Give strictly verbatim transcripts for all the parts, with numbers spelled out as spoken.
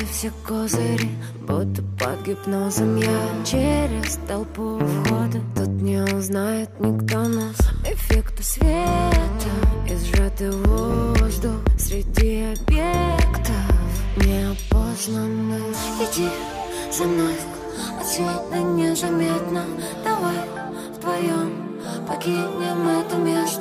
все козыри, будто под гипнозом я через толпу входа. Тут не узнает никто нас. Эффекты света и сжатый воздух среди объектов неопознанных. Иди за мной, отсюда незаметно. Давай вдвоем покинем это место.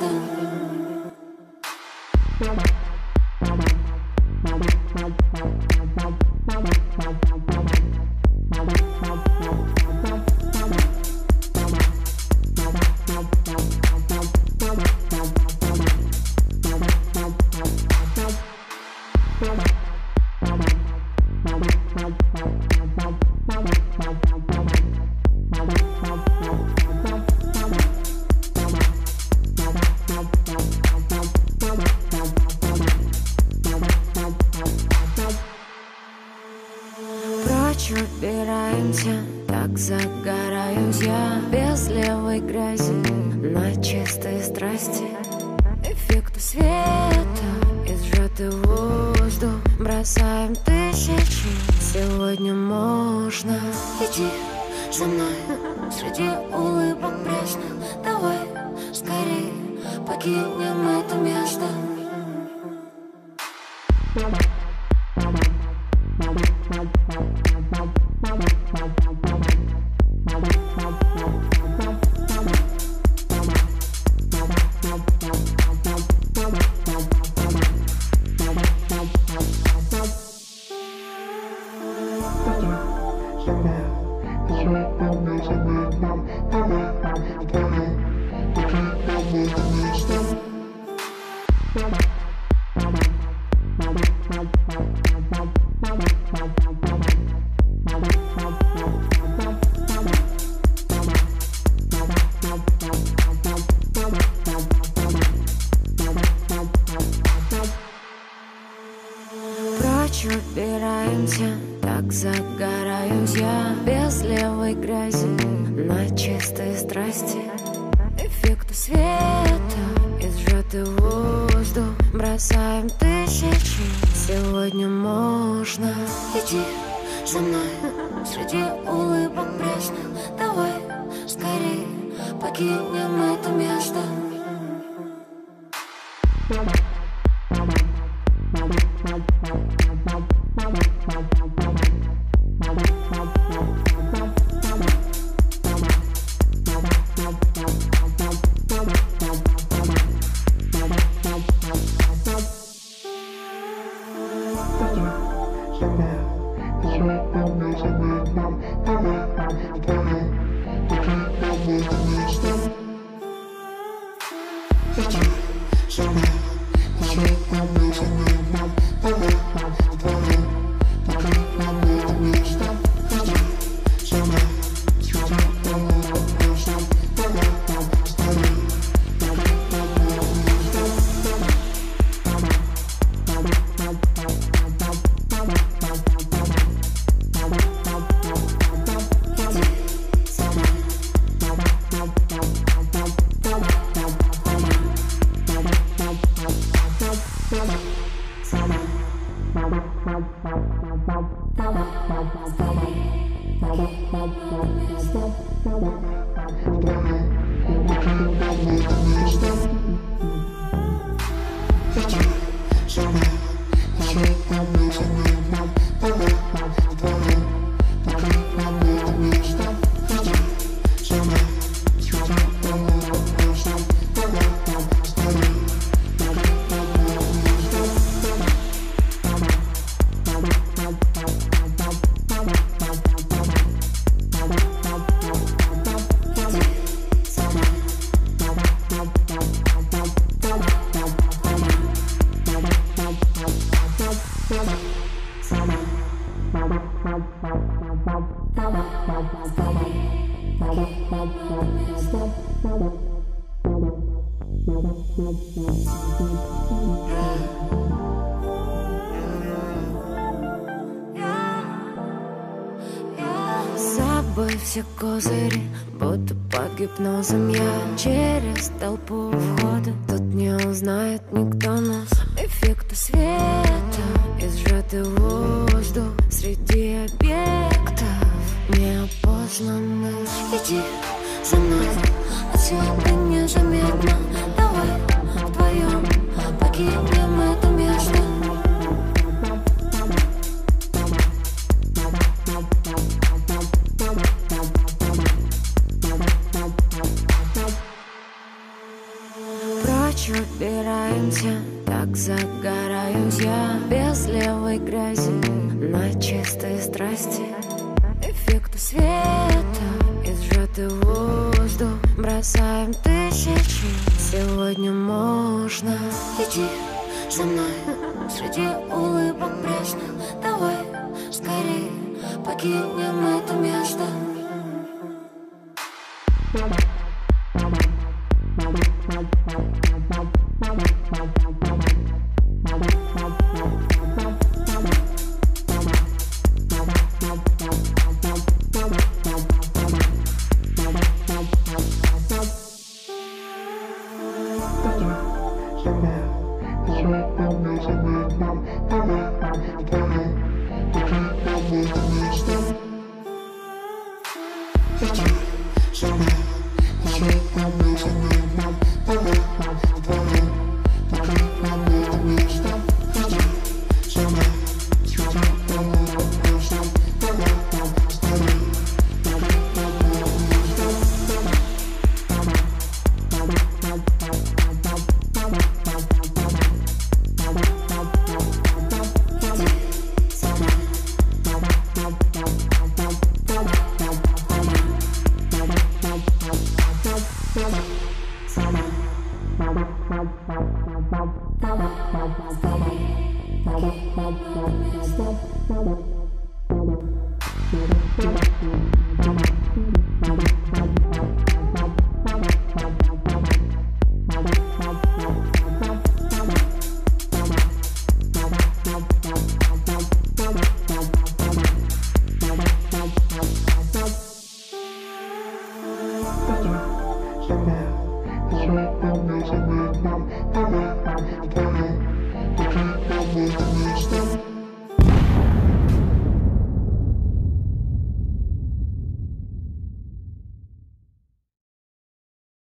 Убираемся, так загораюсь я без левой грязи на чистые страсти. Эффекты света и сжатый воздух бросаем тысячи. Сегодня можно. Иди за мной среди улыбок пресных. Давай скорее покинем это место. Убираемся, так загораюсь я без левой грязи на чистые страсти. Эффекты света и сжатый воздух бросаем тысячи. Сегодня можно. Иди за мной среди улыбок пресных. Давай скорее покинем это место. Забыв все козыри, будто под гипнозом я через толпу входа. Тут не узнает никто нас. эффекта света и сжатый воздух среди объектов неопознанных. Иди за мной, отсюда незаметно. Давай вдвоем покинем это место. Прочь убираемся, так загораюсь я без левой грязи на чистые страсти. Эффекты света и сжатый воздух бросаем тысячи. Сегодня можно. Иди за мной среди улыбок прежних. Давай скорее покинем это место. Stop.